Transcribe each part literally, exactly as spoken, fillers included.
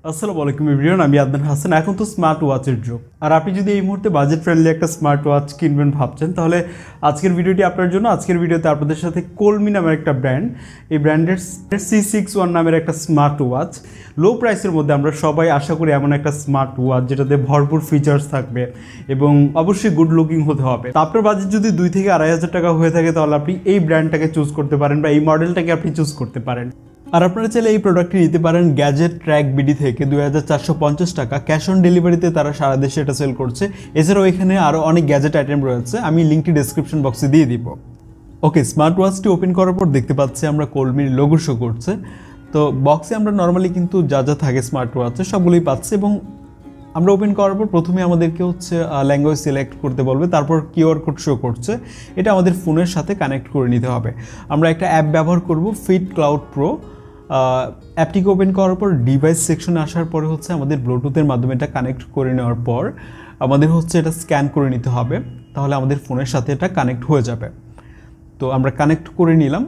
আসসালামু আলাইকুম এভরিওয়ান, আমি আদনান হাসান। এখন তো স্মার্ট ওয়াচের যুগ, আর আপনি যদি এই মুহূর্তে বাজেট ফ্রেন্ডলি একটা স্মার্ট ওয়াচ কিনবেন ভাবছেন, তাহলে আজকের ভিডিওটি আপনার জন্য। আজকের ভিডিওতে আপনাদের সাথে কলমি নামের একটা ব্র্যান্ড, এই ব্র্যান্ডের সি সিক্স ওয়ান নামের একটা স্মার্ট ওয়াচ লো প্রাইসের মধ্যে আমরা সবাই আশা করি এমন একটা স্মার্ট ওয়াচ যেটাতে ভরপুর ফিচার্স থাকবে এবং অবশ্যই গুড লুকিং হতে হবে। তো আপনার বাজেট যদি দুই থেকে আড়াই হাজার টাকা হয়ে থাকে, তাহলে আপনি এই ব্র্যান্ডটাকে চুজ করতে পারেন বা এই মডেলটাকে আপনি চুজ করতে পারেন। আর আপনারা চাইলে এই প্রোডাক্টটি নিতে পারেন গ্যাজেট ট্র্যাক বিডি থেকে দুই হাজার চারশো পঞ্চাশ টাকা ক্যাশ অন ডেলিভারিতে তারা সারা দেশে এটা সেল করছে। এছাড়াও এখানে আরও অনেক গ্যাজেট আইটেম রয়েছে, আমি লিঙ্কটি ডেসক্রিপশন বক্সে দিয়ে দিব। ওকে, স্মার্ট ওয়াচটি ওপেন করার পর দেখতে পাচ্ছি আমরা কলমির লোগো শো করছে। তো বক্সে আমরা নর্মালি কিন্তু যা যা থাকে স্মার্ট ওয়াচে সবগুলোই পাচ্ছি, এবং আমরা ওপেন করার পর প্রথমে আমাদেরকে হচ্ছে ল্যাঙ্গুয়েজ সিলেক্ট করতে বলবে, তারপর কিউআর কোড শো করছে। এটা আমাদের ফোনের সাথে কানেক্ট করে নিতে হবে। আমরা একটা অ্যাপ ব্যবহার করব, ফিট ক্লাউড প্রো। অ্যাপটিকে ওপেন করার পর ডিভাইস সেকশনে আসার পরে হচ্ছে আমাদের ব্লুটুথের মাধ্যমে এটা কানেক্ট করে নেওয়ার পর আমাদের হচ্ছে এটা স্ক্যান করে নিতে হবে, তাহলে আমাদের ফোনের সাথে এটা কানেক্ট হয়ে যাবে। তো আমরা কানেক্ট করে নিলাম।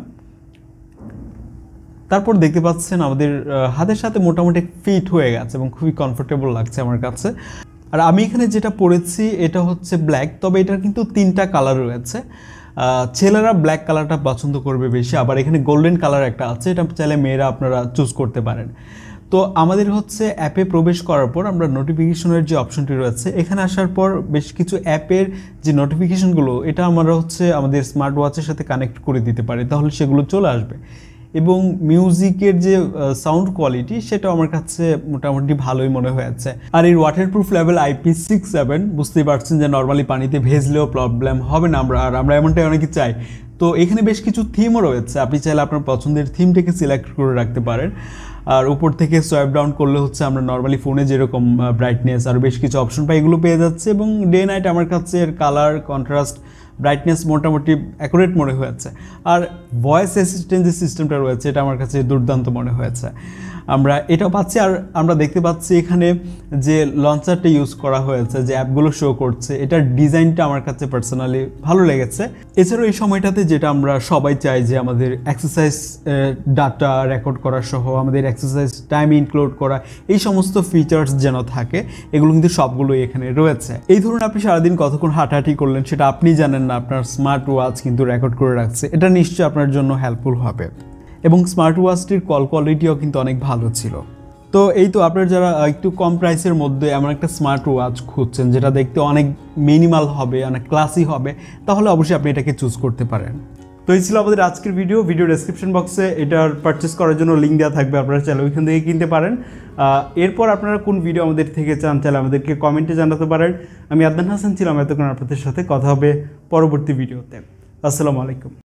তারপর দেখতে পাচ্ছেন আমাদের হাতের সাথে মোটামুটি ফিট হয়ে গেছে এবং খুবই কমফোর্টেবল লাগছে আমার কাছে। আর আমি এখানে যেটা পরেছি এটা হচ্ছে ব্ল্যাক, তবে এটার কিন্তু তিনটা কালার রয়েছে। ছেলেরা ব্ল্যাক কালারটা পছন্দ করবে বেশি, আবার এখানে গোল্ডেন কালার একটা আছে, এটা চাইলে মেয়েরা আপনারা চুজ করতে পারেন। তো আমাদের হচ্ছে অ্যাপে প্রবেশ করার পর আমরা নোটিফিকেশনের যে অপশনটি রয়েছে এখানে আসার পর বেশ কিছু অ্যাপের যে নোটিফিকেশনগুলো এটা আমরা হচ্ছে আমাদের স্মার্ট ওয়াচের সাথে কানেক্ট করে দিতে পারি, তাহলে সেগুলো চলে আসবে। এবং মিউজিকের যে সাউন্ড কোয়ালিটি সেটাও আমার কাছে মোটামুটি ভালোই মনে হয়েছে। আর এই waterproof level IP six seven বুঝতেই পারছেন যে নর্মালি পানিতে ভেজলেও প্রবলেম হবে না, আমরা আর আমরা এমনটাই অনেকে চাই। তো এখানে বেশ কিছু থিমও রয়েছে, আপনি চাইলে আপনার পছন্দের থিমটাকে সিলেক্ট করে রাখতে পারেন। আর উপর থেকে সোয়াইপ ডাউন করলে হচ্ছে আমরা নর্মালি ফোনে যেরকম ব্রাইটনেস আর বেশ কিছু অপশন পাই এগুলো পেয়ে যাচ্ছে। এবং ডে নাইট আমার কাছে এর কালার, কন্ট্রাস্ট, ব্রাইটনেস মোটামুটি অ্যাকুরেট মনে হয়েছে। আর ভয়েস অ্যাসিস্ট্যান্ট যে সিস্টেমটা রয়েছে এটা আমার কাছে দুর্দান্ত মনে হয়েছে। আমরা এটাও পাচ্ছি। আর আমরা দেখতে পাচ্ছি এখানে যে লঞ্চারটা ইউজ করা হয়েছে, যে অ্যাপগুলো শো করছে, এটার ডিজাইনটা আমার কাছে পার্সোনালি ভালো লেগেছে। এছাড়াও এই সময়টাতে যেটা আমরা সবাই চাই যে আমাদের এক্সারসাইজ ডাটা রেকর্ড করা সহ আমাদের এক্সারসাইজ টাইম ইনক্লুড করা, এই সমস্ত ফিচার্স যেন থাকে, এগুলো কিন্তু সবগুলোই এখানে রয়েছে। এই ধরুন আপনি সারাদিন কতক্ষণ হাঁটাহাঁটি করলেন সেটা আপনি জানেন না, আপনার স্মার্ট ওয়াচ কিন্তু রেকর্ড করে রাখছে। এটা নিশ্চয়ই আপনার জন্য হেল্পফুল হবে। এবং স্মার্ট ওয়াচটির কল কোয়ালিটিও কিন্তু অনেক ভালো ছিল। তো এই তো আপনার যারা একটু কম প্রাইসের মধ্যে এমন একটা স্মার্ট ওয়াচ খুঁজছেন যেটা দেখতে অনেক মিনিমাল হবে, অনেক ক্লাসি হবে, তাহলে অবশ্যই আপনি এটাকে চুজ করতে পারেন। তো এই ছিল আমাদের আজকের ভিডিও। ভিডিও ডেসক্রিপশন বক্সে এটার পারচেস করার জন্য লিঙ্ক দেওয়া থাকবে, আপনারা চাইলে ওইখান থেকে কিনতে পারেন। এরপর আপনারা কোন ভিডিও আমাদের থেকে চান চাইলে আমাদেরকে কমেন্টে জানাতে পারেন। আমি আদনান হাসান ছিলাম এতক্ষণ আপনাদের সাথে। কথা হবে পরবর্তী ভিডিওতে। আসসালামু আলাইকুম।